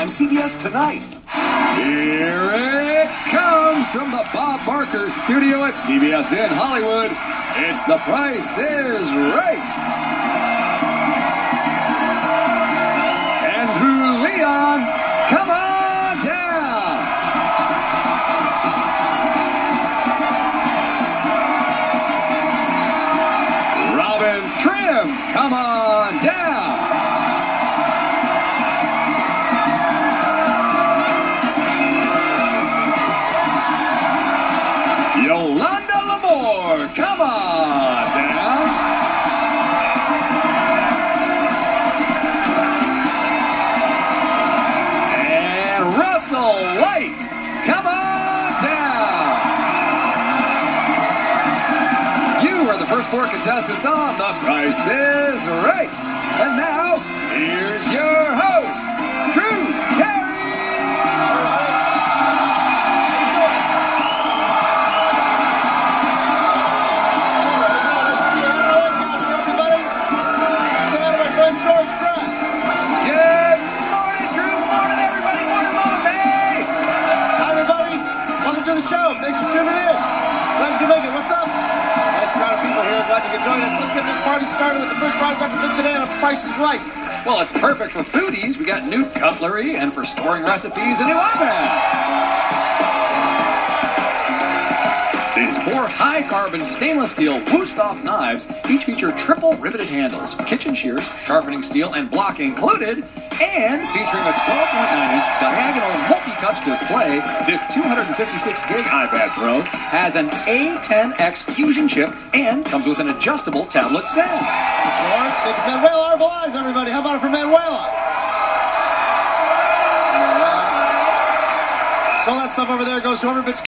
on CBS tonight. Here it comes from the Bob Barker studio at CBS in Hollywood. It's The Price is Right. Andrew Leon, come on down. Robin Trim, come on down. Yolanda Lamore, come on down. And Russell White, come on down. You are the first four contestants on The Price is Right. And now, here's your host, Drew Carey. Thanks for tuning in. Glad you could make it. What's up? Nice crowd of people here. Glad you could join us. Let's get this party started with the first prize after Vincent Ann of Price is Right. Well, it's perfect for foodies. We got new cutlery, and for storing recipes, a new iPad. These four high-carbon stainless steel Wusthof knives each feature triple riveted handles, kitchen shears, sharpening steel, and block included, and featuring a 12.9-inch diagonal multi-touch display, this 256-gig iPad Pro has an A10X Fusion chip and comes with an adjustable tablet stand. George, say Manuela Arbaliz, everybody. How about it for Manuela? So that stuff over there goes to whoever bits